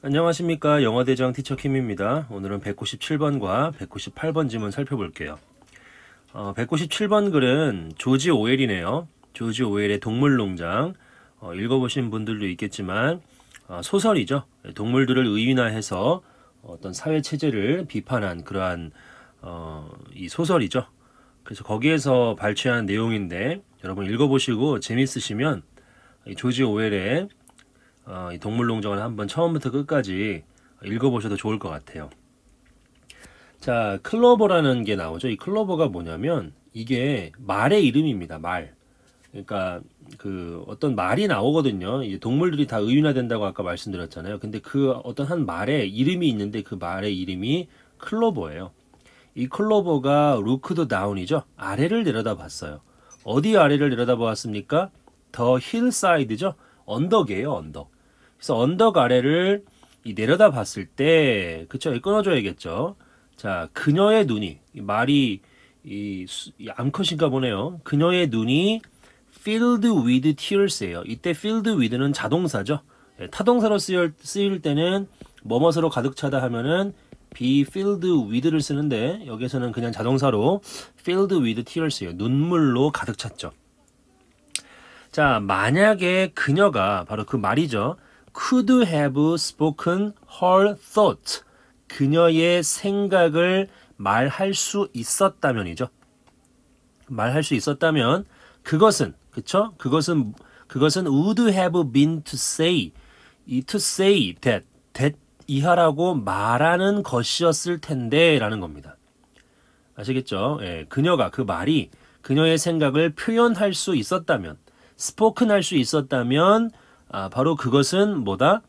안녕하십니까. 영어대장 티처 킴입니다. 오늘은 197번과 198번 지문 살펴볼게요. 197번 글은 조지 오웰이네요. 조지 오웰의 동물농장. 읽어보신 분들도 있겠지만 소설이죠. 동물들을 의인화해서 어떤 사회체제를 비판한 그러한 이 소설이죠. 그래서 거기에서 발췌한 내용인데 여러분 읽어보시고 재밌으시면 이 조지 오웰의 이 동물농장을 한번 처음부터 끝까지 읽어보셔도 좋을 것 같아요. 자, 클로버라는 게 나오죠. 이 클로버가 뭐냐면 이게 말의 이름입니다. 말. 그러니까 그 어떤 말이 나오거든요. 이 동물들이 다 의인화된다고 아까 말씀드렸잖아요. 근데 그 어떤 한 말에 이름이 있는데 그 말의 이름이 클로버예요. 이 클로버가 루크드 다운이죠. 아래를 내려다봤어요. 어디 아래를 내려다보았습니까? 더 힐사이드죠. 언덕이에요, 언덕. 그래서 언덕 아래를 내려다 봤을 때, 그쵸? 끊어줘야겠죠. 자, 그녀의 눈이, 이 말이, 이 암컷인가 보네요. 그녀의 눈이 filled with tears예요. 이때 filled with는 자동사죠. 타동사로 쓰일 때는 뭐뭇으로 가득 차다 하면은 be filled with를 쓰는데, 여기서는 그냥 자동사로 filled with tears예요. 눈물로 가득 찼죠. 자, 만약에 그녀가 바로 그 말이죠. could have spoken her thought. 그녀의 생각을 말할 수 있었다면이죠. 말할 수 있었다면 그것은 그쵸? 그것은 would have been to say. 이 to say that 이하라고 말하는 것이었을 텐데 라는 겁니다. 아시겠죠? 예, 그녀가 그 말이 그녀의 생각을 표현할 수 있었다면 spoken 할 수 있었다면 바로 그것은 뭐다?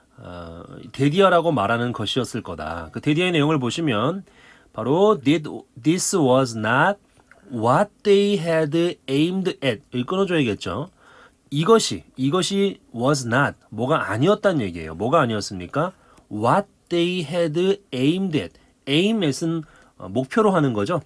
데디어라고 말하는 것이었을 거다. 그 데디어의 내용을 보시면 바로 this was not what they had aimed at. 여기 끊어줘야겠죠. 이것이 was not 뭐가 아니었단 얘기예요. 뭐가 아니었습니까? what they had aimed at. aim at은 목표로 하는 거죠.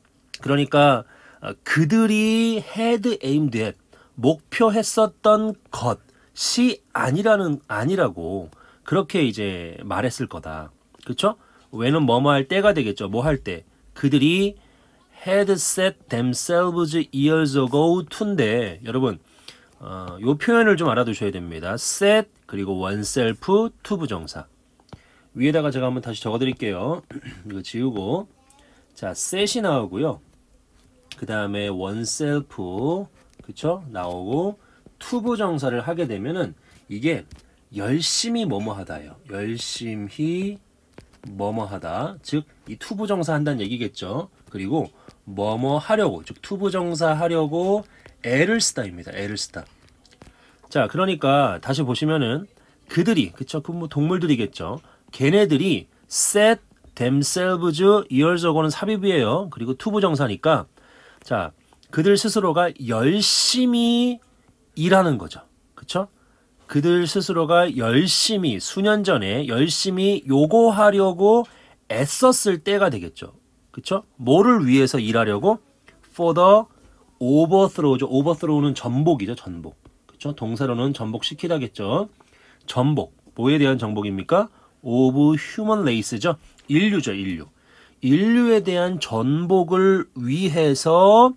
그러니까 그들이 had aimed at 목표했었던 것이 아니라고 그렇게 이제 말했을 거다. 그렇죠? 왜는 뭐뭐 할 때가 되겠죠. 뭐 할 때? 그들이 had set themselves years ago to인데 여러분 요 표현을 좀 알아두셔야 됩니다. set 그리고 oneself to 부정사. 위에다가 제가 한번 다시 적어드릴게요. 이거 지우고 자 set이 나오고요. 그 다음에 oneself 그쵸? 나오고 투부정사를 하게 되면은 이게 열심히 뭐뭐 하다예요. 열심히 뭐뭐 하다. 즉 이 투부정사 한다는 얘기겠죠. 그리고 뭐뭐 하려고 즉 투부정사 하려고 애를 쓰다입니다. 애를 쓰다. 자, 그러니까 다시 보시면은 그들이 그쵸? 그 뭐 동물들이겠죠. 걔네들이 set themselves years ago는 삽입이에요. 그리고 투부정사니까 자 그들 스스로가 열심히 일하는 거죠. 그쵸? 그들 스스로가 열심히 수년 전에 열심히 요구하려고 애썼을 때가 되겠죠. 그쵸? 뭐를 위해서 일하려고? for the overthrow죠. overthrow는 전복이죠. 전복. 그쵸? 동사로는 전복시키다겠죠. 전복. 뭐에 대한 정복입니까? of human race죠. 인류죠. 인류. 인류에 대한 전복을 위해서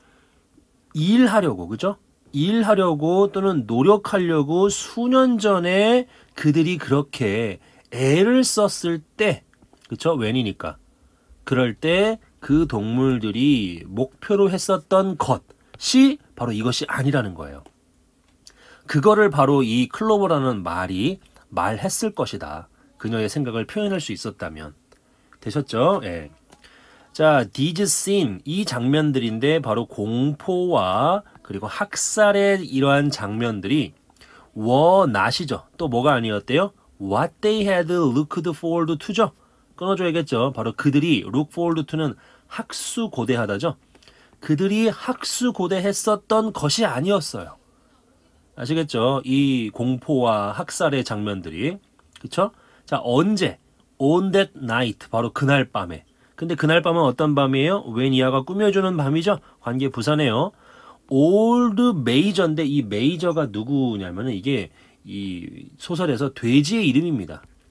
일하려고 그죠? 일하려고 또는 노력하려고 수년 전에 그들이 그렇게 애를 썼을 때 그쵸? when이니까 그럴 때 그 동물들이 목표로 했었던 것이 바로 이것이 아니라는 거예요. 그거를 바로 이 클로버라는 말이 말했을 것이다. 그녀의 생각을 표현할 수 있었다면 되셨죠? 예. 자, these scene 이 장면들인데 바로 공포와 그리고 학살의 이러한 장면들이 were not이죠. 또 뭐가 아니었대요? what they had looked forward to죠. 끊어줘야겠죠. 바로 그들이 look forward to는 학수고대하다죠. 그들이 학수고대했었던 것이 아니었어요. 아시겠죠? 이 공포와 학살의 장면들이 그쵸? 자, 언제? on that night 바로 그날 밤에. 근데 그날 밤은 어떤 밤이에요? 웬 이하가 꾸며주는 밤이죠. 관계 부사네요. old major인데 이 major가 누구냐면은 이게 이 소설에서 돼지의 이름입니다.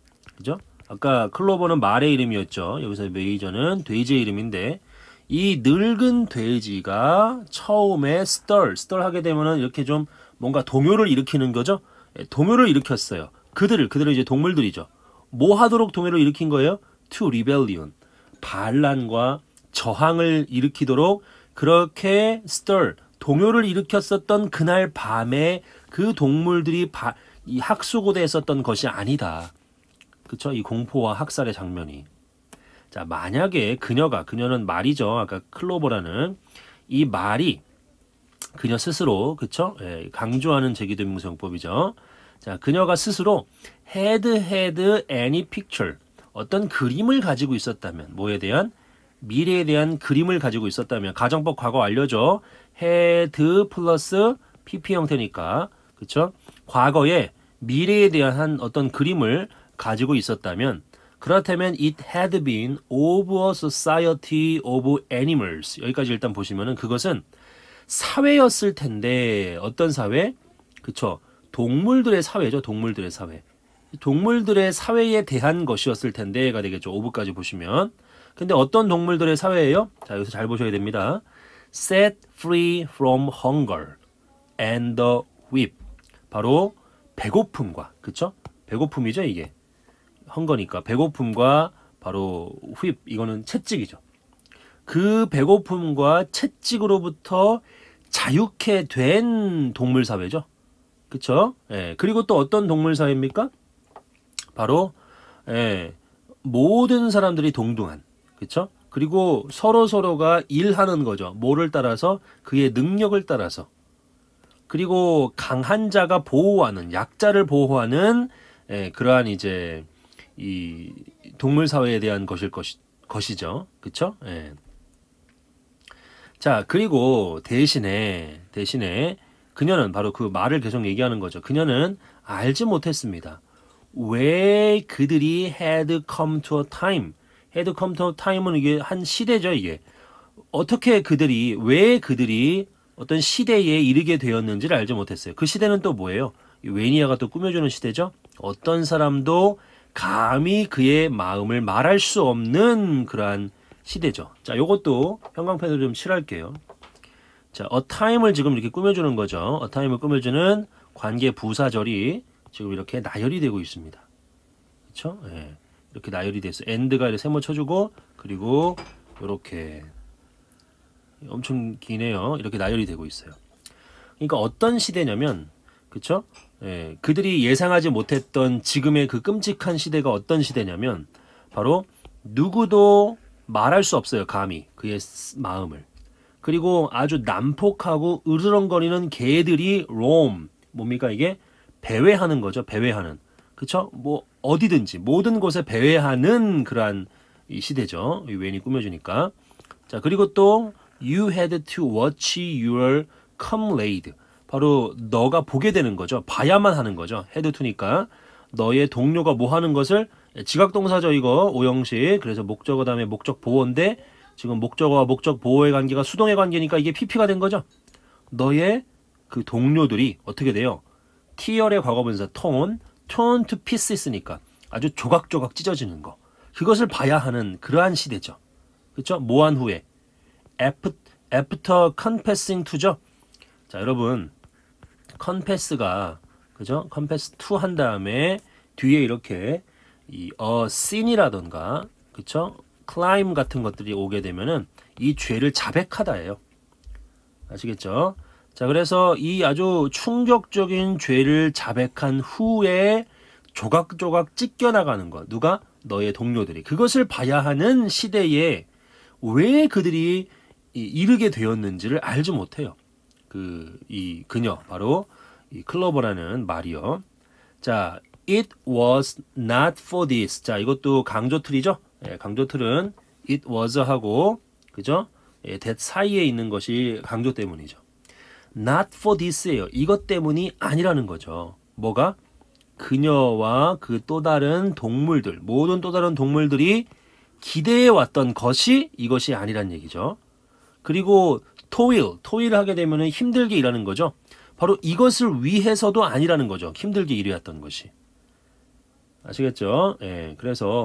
아까 클로버는 말의 이름이었죠. 여기서 메이저는 돼지의 이름인데 이 늙은 돼지가 처음에 스털 하게 되면은 이렇게 좀 뭔가 동요를 일으키는 거죠. 예, 동요를 일으켰어요. 그들은 이제 동물들이죠. 뭐 하도록 동요를 일으킨 거예요? To rebellion. 반란과 저항을 일으키도록 그렇게 동요를 일으켰었던 그날 밤에 그 동물들이 이 학수고대에 썼던 것이 아니다. 그쵸? 이 공포와 학살의 장면이. 자, 만약에 그녀는 말이죠. 아까 클로버라는 이 말이 그녀 스스로, 그쵸? 예, 강조하는 제기대명사용법이죠. 자, 그녀가 스스로 had any picture, 어떤 그림을 가지고 있었다면, 뭐에 대한? 미래에 대한 그림을 가지고 있었다면, 가정법 과거 완료죠. had 플러스 pp 형태니까, 그쵸? 과거에 미래에 대한 어떤 그림을 가지고 있었다면, 그렇다면 it had been of a society of animals. 여기까지 일단 보시면은 그것은 사회였을 텐데, 어떤 사회? 그쵸? 동물들의 사회죠. 동물들의 사회. 동물들의 사회에 대한 것이었을 텐데가 되겠죠. of까지 보시면. 근데 어떤 동물들의 사회예요? 자, 여기서 잘 보셔야 됩니다. set free from hunger and the whip. 바로 배고픔과, 그쵸? 배고픔이죠, 이게. 헝거니까 배고픔과 바로 휘 이거는 채찍이죠. 그 배고픔과 채찍으로부터 자유케 된 동물 사회죠. 그렇죠? 예. 그리고 또 어떤 동물 사회입니까? 바로 예. 모든 사람들이 동등한. 그렇죠? 그리고 서로가 일하는 거죠. 뭐를 따라서? 그의 능력을 따라서. 그리고 강한 자가 보호하는, 약자를 보호하는 예, 그러한 이제 이 동물 사회에 대한 것이죠. 그쵸? 예. 자, 그리고 대신에 그녀는 바로 그 말을 계속 얘기하는 거죠. 그녀는 알지 못했습니다. 왜 그들이 had come to a time. had come to a time은 이게 한 시대죠, 이게. 왜 그들이 어떤 시대에 이르게 되었는지를 알지 못했어요. 그 시대는 또 뭐예요? 웨니아가 또 꾸며주는 시대죠. 어떤 사람도 감히 그의 마음을 말할 수 없는 그러한 시대죠. 자, 요것도 형광펜으로 좀 칠할게요. 자, a time을 지금 이렇게 꾸며주는 거죠. a time을 꾸며주는 관계 부사절이 지금 이렇게 나열이 되고 있습니다. 그렇죠? 예. 이렇게 나열이 돼서 and가 이렇게 세모 쳐주고 그리고 이렇게 엄청 기네요. 이렇게 나열이 되고 있어요. 그러니까 어떤 시대냐면, 그렇죠? 예, 그들이 예상하지 못했던 지금의 그 끔찍한 시대가 어떤 시대냐면 바로 누구도 말할 수 없어요. 감히 그의 마음을. 그리고 아주 난폭하고 으르렁거리는 개들이 roam. 뭡니까 이게? 배회하는 거죠. 배회하는. 그쵸? 뭐 어디든지 모든 곳에 배회하는 그러한 이 시대죠. 이 웬이 꾸며주니까. 자, 그리고 또 you had to watch your comrade. 바로 너가 보게 되는 거죠. 봐야만 하는 거죠. had to니까 너의 동료가 뭐 하는 것을, 지각동사죠 이거 오형식. 그래서 목적어 다음에 목적 보호인데 지금 목적어와 목적 보호의 관계가 수동의 관계니까 이게 PP가 된 거죠. 너의 그 동료들이 어떻게 돼요? tear의 과거분사 torn to pieces니까 아주 조각조각 찢어지는 거. 그것을 봐야 하는 그러한 시대죠. 그렇죠? 뭐한 후에 after confessing to죠. 자, 여러분 confess가 그죠? confess to 한 다음에 뒤에 이렇게 이 sin이라던가 그쵸? climb 같은 것들이 오게 되면은 이 죄를 자백하다예요. 아시겠죠? 자, 그래서 이 아주 충격적인 죄를 자백한 후에 조각조각 찢겨나가는 것. 누가? 너의 동료들이. 그것을 봐야 하는 시대에 왜 그들이 이르게 되었는지를 알지 못해요. 이 그녀, 바로 이 클로버라는 말이요. 자, it was not for this. 자, 이것도 강조틀이죠. 예, 강조틀은 it was 하고, 그죠? 예, that 사이에 있는 것이 강조 때문이죠. not for this예요. 이것 때문이 아니라는 거죠. 뭐가? 그녀와 그 또 다른 동물들, 모든 또 다른 동물들이 기대해 왔던 것이 이것이 아니란 얘기죠. 그리고 toil 하게 되면 힘들게 일하는 거죠. 바로 이것을 위해서도 아니라는 거죠. 힘들게 일해왔던 것이. 아시겠죠? 예, 그래서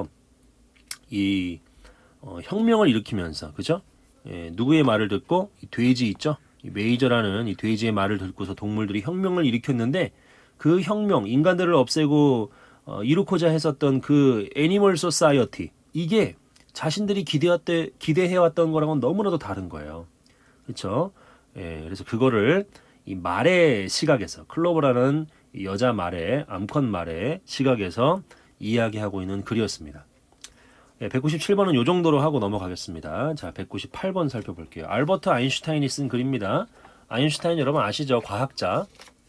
이 혁명을 일으키면서 그죠? 예, 누구의 말을 듣고 이 돼지 있죠? 이 메이저라는 이 돼지의 말을 듣고서 동물들이 혁명을 일으켰는데 그 혁명, 인간들을 없애고 이루고자 했었던 그 애니멀 소사이어티 이게 자신들이 기대해왔던 거랑은 너무나도 다른 거예요. 그렇죠? 예, 그래서 그거를 이 말의 시각에서 클로버라는 이 여자 말의 암컷 말의 시각에서 이야기하고 있는 글이었습니다. 예, 197번은 요 정도로 하고 넘어가겠습니다. 자, 198번 살펴볼게요. 알버트 아인슈타인이 쓴 글입니다. 아인슈타인 여러분 아시죠? 과학자.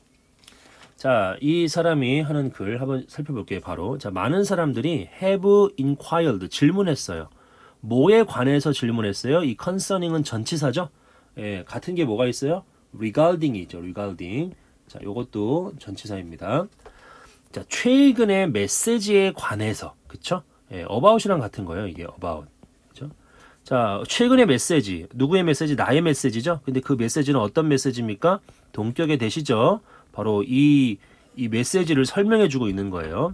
자, 이 사람이 하는 글 한번 살펴볼게요. 바로 자, 많은 사람들이 have inquired 질문했어요. 뭐에 관해서 질문했어요? 이 concerning은 전치사죠. 예, 같은 게 뭐가 있어요? regarding이 있죠. regarding. 자, 요것도 전치사입니다. 자, 최근의 메시지에 관해서, 그쵸? 예, about이랑 같은 거예요. 이게 about. 그쵸? 자, 최근의 메시지. 누구의 메시지? 나의 메시지죠? 근데 그 메시지는 어떤 메시지입니까? 동격의 대시죠. 바로 이 메시지를 설명해 주고 있는 거예요.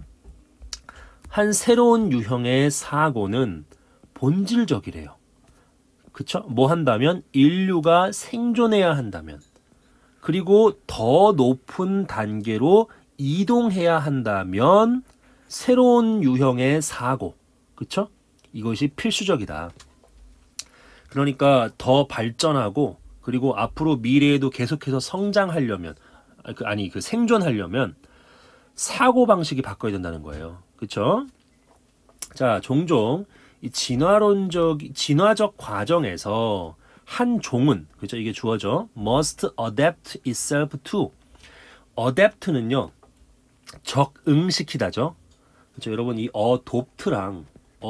한 새로운 유형의 사고는 본질적이래요. 그쵸? 뭐 한다면 인류가 생존해야 한다면 그리고 더 높은 단계로 이동해야 한다면 새로운 유형의 사고 그쵸? 이것이 필수적이다. 그러니까 더 발전하고 그리고 앞으로 미래에도 계속해서 성장하려면 그 생존하려면 사고방식이 바꿔야 된다는 거예요. 그쵸? 자, 종종 이 진화적 과정에서 한 종은 그죠? 이게 주어져 must adapt itself to. adapt는요 적응시키다죠. 그렇죠? 여러분 이 adopt랑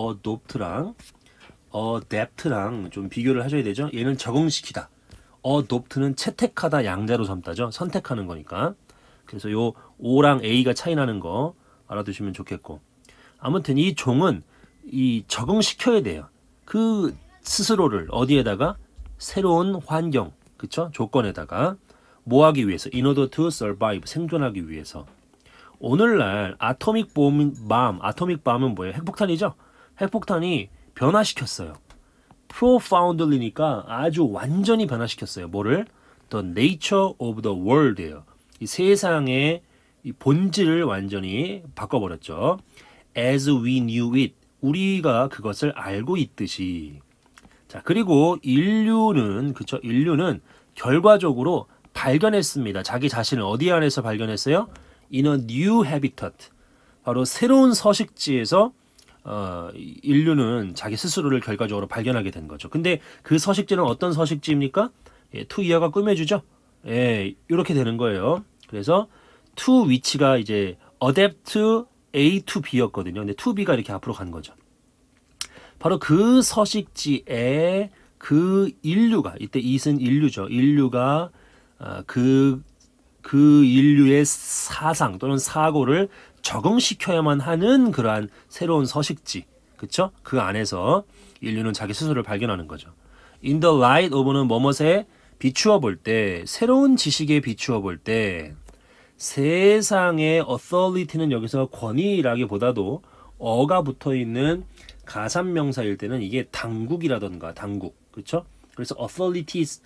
좀 비교를 하셔야 되죠. 얘는 적응시키다. adopt는 채택하다 양자로 삼다죠. 선택하는 거니까. 그래서 요 O랑 A가 차이 나는 거 알아두시면 좋겠고. 아무튼 이 종은 이 적응시켜야 돼요. 그 스스로를 어디에다가 새로운 환경, 그쵸? 조건에다가 뭐 하기 위해서 in order to survive 생존하기 위해서. 오늘날 아토믹 봄은 뭐예요? 핵폭탄이죠? 핵폭탄이 변화시켰어요. profoundly니까 아주 완전히 변화시켰어요. 뭐를? The nature of the world예요. 이 세상의 이 본질을 완전히 바꿔버렸죠. As we knew it. 우리가 그것을 알고 있듯이. 자, 그리고 인류는 결과적으로 발견했습니다. 자기 자신을 어디 안에서 발견했어요? In a new habitat. 바로 새로운 서식지에서 인류는 자기 스스로를 결과적으로 발견하게 된 거죠. 근데 그 서식지는 어떤 서식지입니까? 예, to 이하가 꾸며주죠. 예, 이렇게 되는 거예요. 그래서 to 위치가 이제 adapt A to B였거든요. 근데 to B가 이렇게 앞으로 간 거죠. 바로 그 서식지에 그 인류가 이때 it은 인류죠. 인류가 그 인류의 사상 또는 사고를 적응시켜야만 하는 그러한 새로운 서식지, 그쵸? 그 안에서 인류는 자기 스스로를 발견하는 거죠. In the light of는 뭐뭇에 비추어 볼 때, 새로운 지식에 비추어 볼 때 세상의 authority는 여기서 권위라기보다도 어가 붙어있는 가산명사일 때는 이게 당국이라던가 당국, 그렇죠? 그래서 authorities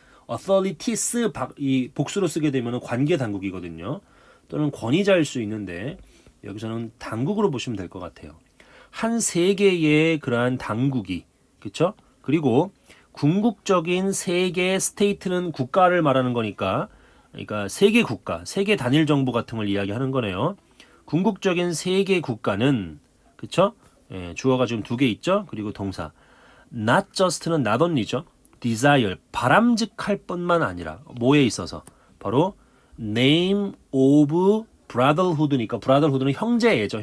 이 복수로 쓰게 되면 관계 당국이거든요. 또는 권위자일 수 있는데 여기서는 당국으로 보시면 될 것 같아요. 한 세계의 그러한 당국이, 그렇죠? 그리고 궁극적인 세계 스테이트는 국가를 말하는 거니까, 그러니까 세계 국가, 세계 단일 정부 같은 걸 이야기하는 거네요. 궁극적인 세계 국가는, 그렇죠? 예, 주어가 지금 두 개 있죠? 그리고 동사. not just는 not only죠. desire, 바람직할 뿐만 아니라 뭐에 있어서? 바로 name of brotherhood니까 brotherhood는 형제애죠.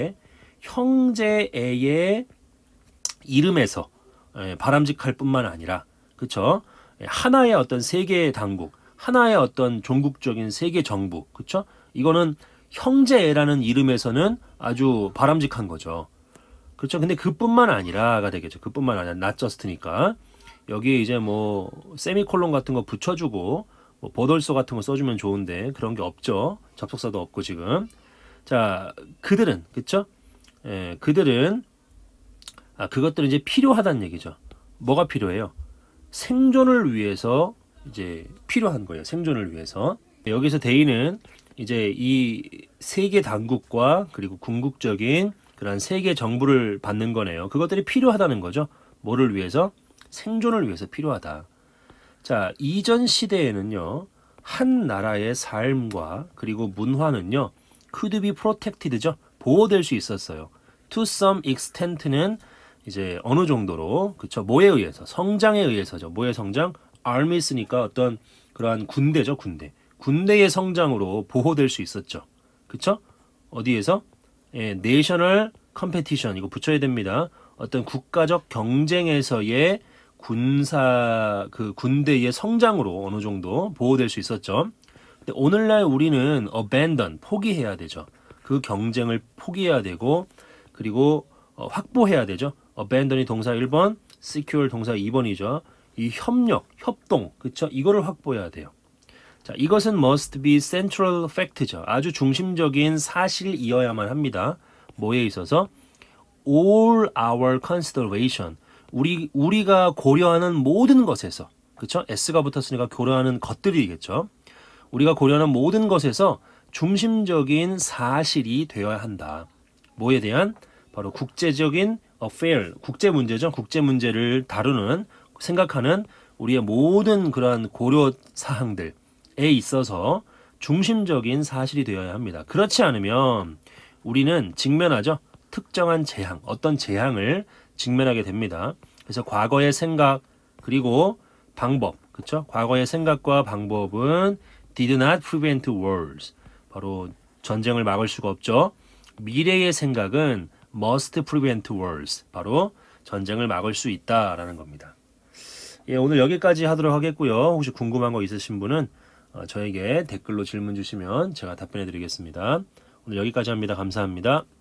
형제애의 이름에서 바람직할 뿐만 아니라, 그쵸? 하나의 어떤 세계 당국, 하나의 어떤 종국적인 세계 정부, 그쵸? 이거는 형제애라는 이름에서는 아주 바람직한 거죠. 그렇죠? 근데 그뿐만 아니라가 되겠죠. 그뿐만 아니라 not just니까 여기에 이제 뭐 세미콜론 같은 거 붙여주고 뭐 보덜소 같은 거 써주면 좋은데 그런 게 없죠. 접속사도 없고 지금. 자, 그들은, 그쵸? 그들은 그것들은 이제 필요하다는 얘기죠. 뭐가 필요해요? 생존을 위해서 이제 필요한 거예요. 생존을 위해서. 여기서 대의는 이제 이 세계 당국과 그리고 궁극적인 그런 세계 정부를 받는 거네요. 그것들이 필요하다는 거죠. 뭐를 위해서? 생존을 위해서 필요하다. 자, 이전 시대에는요. 한 나라의 삶과 그리고 문화는요. could be protected죠. 보호될 수 있었어요. to some extent는 이제 어느 정도로, 그쵸? 뭐에 의해서? 성장에 의해서죠. 뭐의 성장? army스니까 어떤 그러한 군대죠. 군대의 성장으로 보호될 수 있었죠. 그쵸? 어디에서? 내셔널 컴페티션 이거 붙여야 됩니다. 어떤 국가적 경쟁에서의 군대의 성장으로 어느 정도 보호될 수 있었죠. 근데 오늘날 우리는 abandon 포기해야 되죠. 그 경쟁을 포기해야 되고 그리고 확보해야 되죠. abandon이 동사 1번, secure 동사 2번이죠. 이 협력, 협동, 그쵸? 이거를 확보해야 돼요. 자, 이것은 must be central fact죠. 아주 중심적인 사실이어야만 합니다. 뭐에 있어서? all our consideration. 우리가 고려하는 모든 것에서, 그쵸? s가 붙었으니까 고려하는 것들이겠죠. 우리가 고려하는 모든 것에서 중심적인 사실이 되어야 한다. 뭐에 대한? 바로 국제적인 affair, 국제 문제죠. 국제 문제를 다루는, 생각하는 우리의 모든 그러한 고려 사항들에 있어서 중심적인 사실이 되어야 합니다. 그렇지 않으면 우리는 직면하죠. 특정한 재앙, 어떤 재앙을 직면하게 됩니다. 그래서 과거의 생각 그리고 방법, 그렇죠? 과거의 생각과 방법은 did not prevent wars. 바로 전쟁을 막을 수가 없죠. 미래의 생각은 must prevent wars. 바로 전쟁을 막을 수 있다라는 겁니다. 예, 오늘 여기까지 하도록 하겠고요. 혹시 궁금한 거 있으신 분은 저에게 댓글로 질문 주시면 제가 답변해 드리겠습니다. 오늘 여기까지 합니다. 감사합니다.